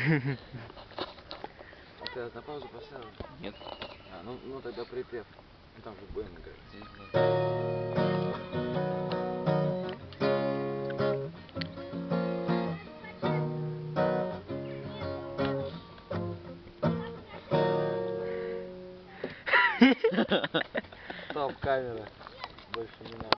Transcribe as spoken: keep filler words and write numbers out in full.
Ты на паузу поставил? Нет. А, ну, ну тогда припев. Ну, там же будем играть. Стоп, камера. Больше не надо.